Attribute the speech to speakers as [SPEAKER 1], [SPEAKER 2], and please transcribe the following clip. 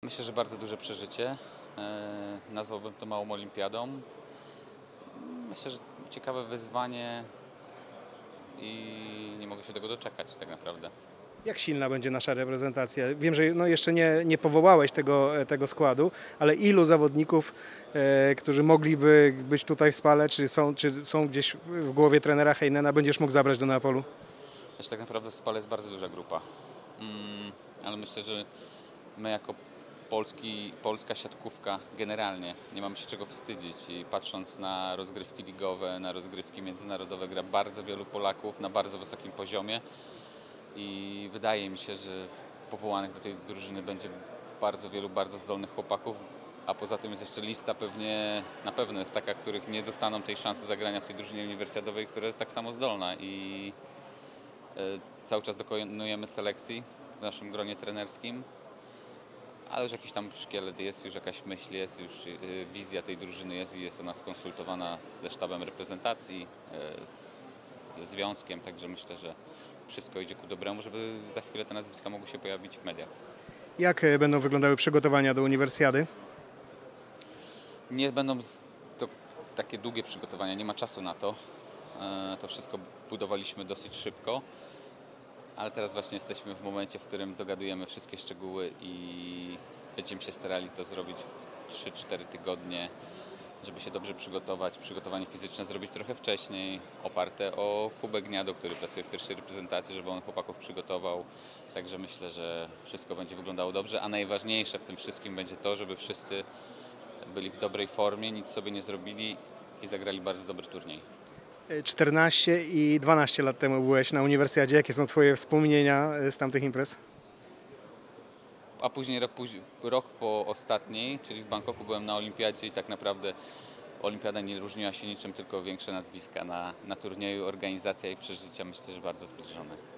[SPEAKER 1] Myślę, że bardzo duże przeżycie. Nazwałbym to małą olimpiadą. Myślę, że ciekawe wyzwanie i nie mogę się tego doczekać tak naprawdę.
[SPEAKER 2] Jak silna będzie nasza reprezentacja? Wiem, że no jeszcze nie powołałeś tego składu, ale ilu zawodników, którzy mogliby być tutaj w Spale, czy są gdzieś w głowie trenera Heinena, będziesz mógł zabrać do Neapolu?
[SPEAKER 1] Myślę, tak naprawdę w Spale jest bardzo duża grupa. Ale myślę, że my jako polska siatkówka generalnie nie mamy się czego wstydzić i patrząc na rozgrywki ligowe, na rozgrywki międzynarodowe gra bardzo wielu Polaków na bardzo wysokim poziomie i wydaje mi się, że powołanych do tej drużyny będzie bardzo wielu bardzo zdolnych chłopaków, a poza tym jest jeszcze lista na pewno jest taka, których nie dostaną tej szansy zagrania w tej drużynie uniwersjadowej, która jest tak samo zdolna i cały czas dokonujemy selekcji w naszym gronie trenerskim. Ale już jakiś tam szkielet jest, już jakaś myśl jest, już wizja tej drużyny jest i jest ona skonsultowana ze sztabem reprezentacji, ze związkiem, także myślę, że wszystko idzie ku dobremu, żeby za chwilę te nazwiska mogły się pojawić w mediach.
[SPEAKER 2] Jak będą wyglądały przygotowania do Uniwersjady?
[SPEAKER 1] Nie będą to takie długie przygotowania, nie ma czasu na to. To wszystko budowaliśmy dosyć szybko. Ale teraz właśnie jesteśmy w momencie, w którym dogadujemy wszystkie szczegóły i będziemy się starali to zrobić w 3-4 tygodnie, żeby się dobrze przygotować. Przygotowanie fizyczne zrobić trochę wcześniej, oparte o Kubę Gniado, który pracuje w pierwszej reprezentacji, żeby on chłopaków przygotował. Także myślę, że wszystko będzie wyglądało dobrze, a najważniejsze w tym wszystkim będzie to, żeby wszyscy byli w dobrej formie, nic sobie nie zrobili i zagrali bardzo dobry turniej.
[SPEAKER 2] 14 i 12 lat temu byłeś na Uniwersjadzie. Jakie są Twoje wspomnienia z tamtych imprez?
[SPEAKER 1] A później rok po ostatniej, czyli w Bangkoku byłem na olimpiadzie i tak naprawdę olimpiada nie różniła się niczym, tylko większe nazwiska na turnieju, organizacja i przeżycia myślę, że bardzo zbliżone.